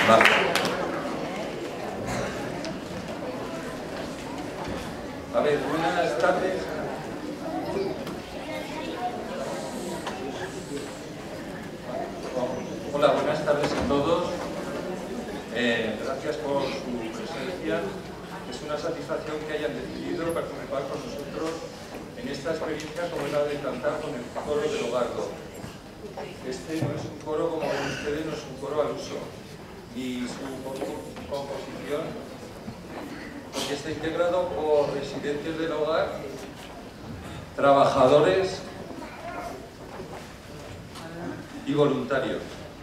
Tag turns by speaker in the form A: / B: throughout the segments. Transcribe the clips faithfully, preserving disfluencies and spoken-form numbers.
A: Vale. A ver, buenas tardes. Hola, buenas tardes a todos. Eh, gracias por su presencia. Es una satisfacción que hayan decidido participar con nosotros en esta experiencia como es la de cantar con el coro de Logardo. Este no es un coro, como ven ustedes, no es un coro al uso, ni su composición, porque está integrado por residentes del hogar, trabajadores y voluntarios.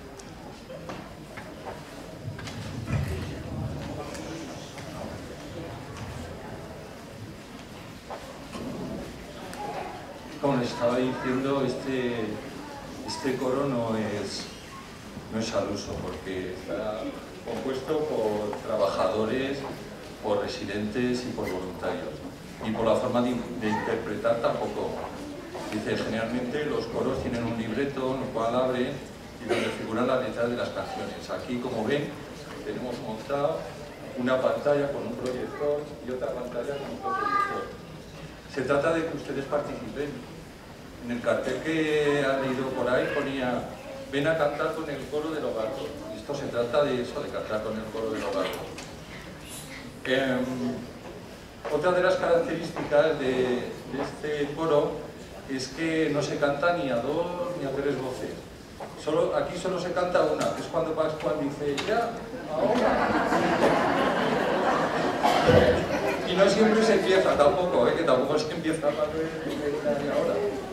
A: Como les estaba diciendo, este, este coro no es, no es al uso, porque está compuesto por trabajadores, por residentes y por voluntarios. Y por la forma de, de interpretar tampoco. Dice, generalmente los coros tienen un libreto, en el cual abren y donde figuran las letras de las canciones. Aquí, como ven, tenemos montado una pantalla con un proyector y otra pantalla con otro proyector. Se trata de que ustedes participen. En el cartel que han leído por ahí ponía ven a cantar con el coro del Logardo. Y esto se trata de eso, de cantar con el coro del Logardo. Eh, otra de las características de, de este coro es que no se canta ni a dos ni a tres voces. Solo, aquí solo se canta una, que es cuando Pascual dice ya, ahora. Y no siempre se empieza tampoco, ¿eh? Que tampoco se empieza para de ahora.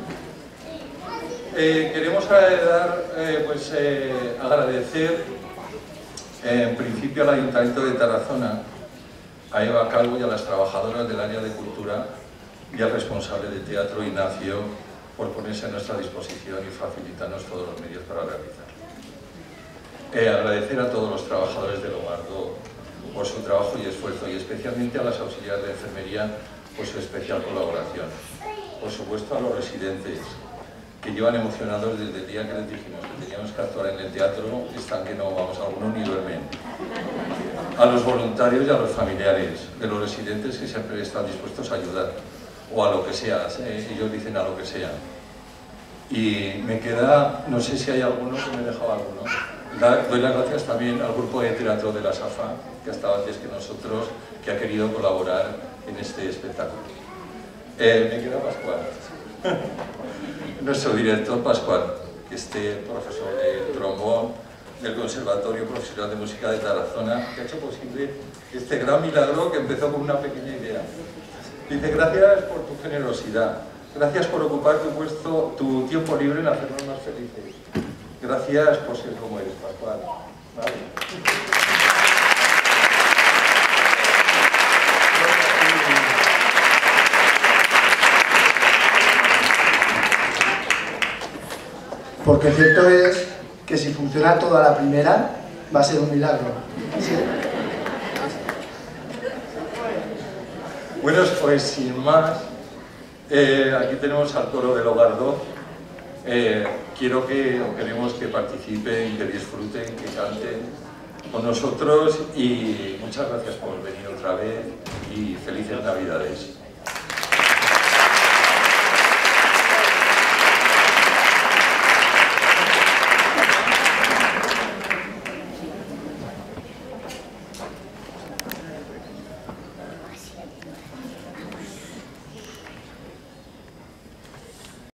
A: Eh, queremos dar, eh, pues, eh, agradecer eh, en principio al Ayuntamiento de Tarazona, a Eva Calvo y a las trabajadoras del área de cultura y al responsable de teatro, Ignacio, por ponerse a nuestra disposición y facilitarnos todos los medios para realizar. Eh, agradecer a todos los trabajadores del Logardo por su trabajo y esfuerzo, y especialmente a las auxiliares de enfermería por su especial colaboración. Por supuesto a los residentes, que llevan emocionados desde el día que les dijimos que teníamos que actuar en el teatro, están que no vamos a algunos ni duermen. A los voluntarios y a los familiares de los residentes que siempre están dispuestos a ayudar, o a lo que sea, eh, ellos dicen a lo que sea. Y me queda, no sé si hay alguno que me he dejado alguno. Da, doy las gracias también al grupo de teatro de la SAFA, que ha estado antes que nosotros, que ha querido colaborar en este espectáculo. Eh, me queda Pascual. Nuestro director Pascual, que este profesor de trombón del Conservatorio Profesional de Música de Tarazona, que ha hecho posible este gran milagro que empezó con una pequeña idea. Dice, gracias por tu generosidad, gracias por ocupar tu, puesto, tu tiempo libre en hacernos más felices. Gracias por ser como eres, Pascual. ¿Vale?
B: Porque cierto es que si funciona toda la primera, va a ser un milagro. ¿Sí?
A: Bueno, pues sin más, eh, aquí tenemos al coro de Logardo. Eh, quiero que, o queremos que participen, que disfruten, que canten con nosotros y muchas gracias por venir otra vez y felices Navidades.